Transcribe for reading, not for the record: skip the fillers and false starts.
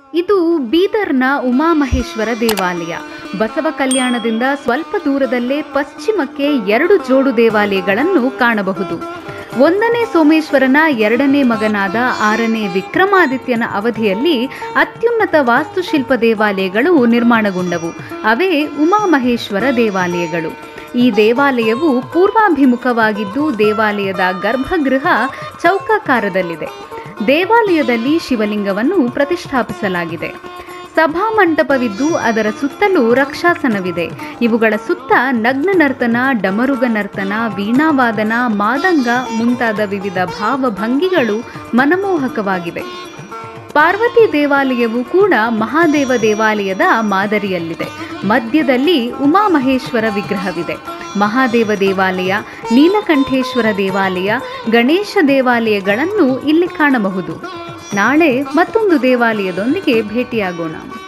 ಇದು ಬೀದರ್ನ ಉಮಾಮಹೇಶ್ವರ ದೇವಾಲಯ. ಬಸವ ಕಲ್ಯಾಣದಿಂದ ಸ್ವಲ್ಪ ದೂರದಲ್ಲೇ ಪಶ್ಚಿಮಕ್ಕೆ 2 ಜೋಡು ದೇವಾಲಯಗಳನ್ನು ಕಾಣಬಹುದು. 1ನೇ ಸೋಮೇಶ್ವರನ 2ನೇ ಮಗನಾದ 6ನೇ ವಿಕ್ರಮಾದಿತ್ಯನ ಅವಧಿಯಲ್ಲಿ ಅತ್ಯುನ್ನತ ವಾಸ್ತುಶಿಲ್ಪ ದೇವಾಲಯಗಳು ನಿರ್ಮಾಣಗೊಂಡವು. ಅವೇ ಉಮಾಮಹೇಶ್ವರ ದೇವಾಲಯಗಳು. ಈ ದೇವಾಲಯವು ಪೂರ್ವಾಭಿಮುಖವಾಗಿದ್ದು ದೇವಾಲಯದ ಗರ್ಭಗೃಹ ಚೌಕಾಕಾರದಲ್ಲಿದೆ. ದೇವಾಲಯದಲ್ಲಿ ಶಿವಲಿಂಗವನ್ನು ಪ್ರತಿಷ್ಠಾಪಿಸಲಾಗಿದೆ. ಸಭಾಮಂಟಪವಿದ್ದು ಅದರ ಸುತ್ತಲೂ ರಕ್ಷಾಸನವಿದೆ. ಇವುಗಳ ಸುತ್ತ ನಗ್ನ ನರ್ತನ, ಡಮರುಗ ನರ್ತನ, ವೀಣಾವಾದನ, ಮಾದಂಗ ಮುಂತಾದ ವಿವಿಧ ಭಾವಭಂಗಿಗಳು ಮನಮೋಹಕವಾಗಿವೆ. ಪಾರ್ವತಿ ದೇವಾಲಯವು ಕೂಡ ಮಹಾದೇವ ದೇವಾಲಯದ ಮಾದರಿಯಲ್ಲಿದೆ. ಮಧ್ಯದಲ್ಲಿ ಉಮಾಮಹೇಶ್ವರ ವಿಗ್ರಹವಿದೆ. ಮಹಾದೇವ ದೇವಾಲಯ, ನೀಲಕಂಠೇಶ್ವರ ದೇವಾಲಯ, ಗಣೇಶ ದೇವಾಲಯಗಳನ್ನು ಇಲ್ಲಿ ಕಾಣಬಹುದು. ನಾಳೆ ಮತ್ತೊಂದು ದೇವಾಲಯದೊಂದಿಗೆ ಭೇಟಿಯಾಗೋಣ.